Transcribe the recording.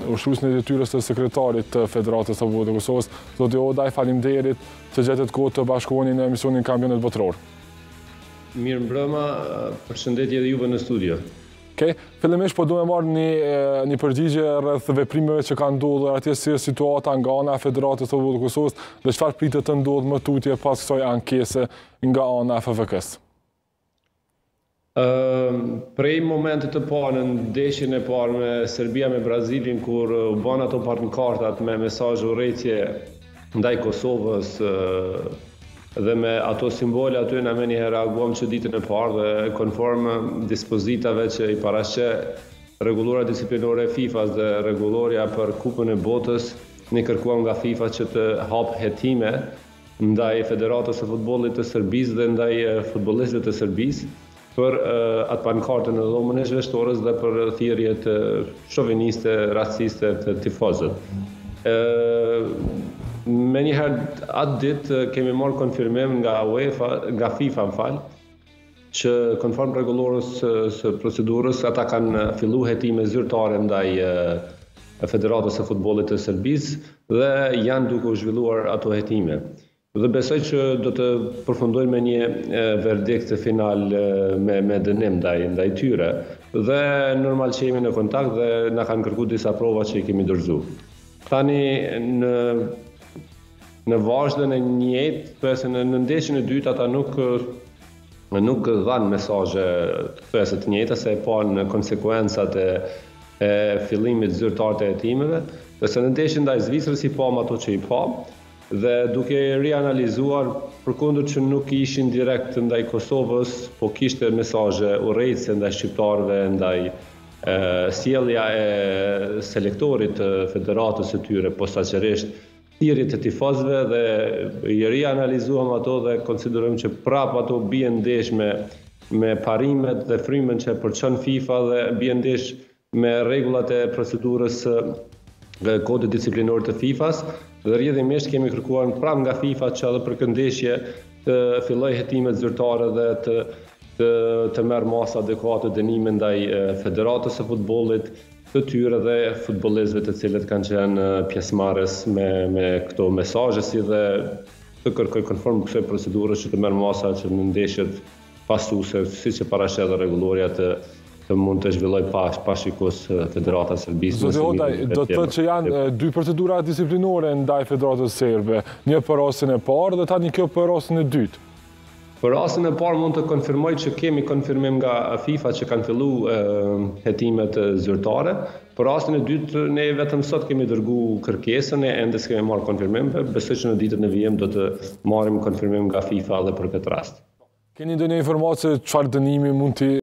ushtruesin e detyrës së sekretarit të Federatës së Futbollit të Kosovës, zoti Odaj, faleminderit që gjetët kohë të bashkoheni në emisionin Kampionat Botëror. Mirë mbrëma, përshëndetje dhe juve në studio. Fillimisht po duhem marrë një përgjigje rreth veprimeve që kanë ndodhur atje, si situata nga ana e Federatës së Futbollit të Kosovës dhe çfarë pritet të ndodhë më tutje pas kësaj ankese nga ana e FFK-s. Prej momentit të parë në ndeshjen e parë me Serbia me Brazilin, kur u bën ato pankartat me mesazhe urrëtie ndaj Kosovës dhe me ato simbole aty, na më njëherë reaguam që ditën e parë dhe konform dispozitave që i paraqet rregullora disiplinore e FIFA-s dhe rregulloria për Kupën e Botës, ne kërkuam nga FIFA që të hap hetime ndaj Federatës së Futbollit të Serbisë dhe ndaj futbollistëve të Serbisë për atë pankartën e dhomën e zhveshtorës dhe për thirrjet shoviniste, raciste të tifozëve. Me njëherë atë ditë kemi marrë konfirmim nga FIFA që konform rregullorës së procedurës ata kanë filluar hetime zyrtare ndaj Federatës së Futbollit të Serbisë dhe janë duke u zhvilluar ato hetime. Dhe besoj që do të përfundojnë me një verdikt final me dënim ndaj tyre. Dhe normal që jemi në kontakt dhe na kanë kërkuar disa prova që i kemi dorëzuar. Tani në vazhdën e njëjtë, thuajse në ndeshjen e dytë ata nuk dhanë mesazhe thuajse të njëjta, se e pa në konsekuencat e fillimit zyrtar të hetimeve, dhe se në ndeshjen ndaj Zvicrës i pam ato që i pam, dhe duke rianalizuar, përkundër që nuk ishin direkt ndaj Kosovës, po kishte mesazhe urrëtiese ndaj shqiptarëve, ndaj sjellja e selektorit të federatës së tyre, posaçërisht thirrjet e tifozëve, dhe i rianalizuam ato dhe konsiderojmë që prap ato bien ndesh me parimet dhe frymën që përçon FIFA dhe bien ndesh me rregullat e procedurës dhe kodit disiplinor të FIFA-s, dhe rrjedhimisht kemi kërkuar pranë nga FIFA që edhe për këtë ndeshje të fillojë hetimet zyrtare dhe të merr masa adekuate dënime ndaj Federatës së Futbollit të tyre dhe futbollistëve të cilët kanë qenë pjesëmarrës me këto mesazhe, si dhe të kërkoj konform kësaj procedure që të merr masa që në ndeshjet pasuese, siç e paraqet rregulloria të mund të zhvilloj pashikos Federata Serbisë. Zoti Odaj, do të thotë që janë dy procedura disiplinore ndaj Federatës Serbe, një për rastin e parë dhe tani kjo për rastin e dytë. Për rastin e parë mund të konfirmoj që kemi konfirmim nga FIFA që kanë filluar hetimet zyrtare. Për rastin e dytë ne vetëm sot kemi dërguar kërkesën e ende s'kemi marrë konfirmim, besoj që në ditën e vijim do të marrim konfirmim nga FIFA edhe për këtë rast. Keni ndonjë informacion çfarë dënimi mund të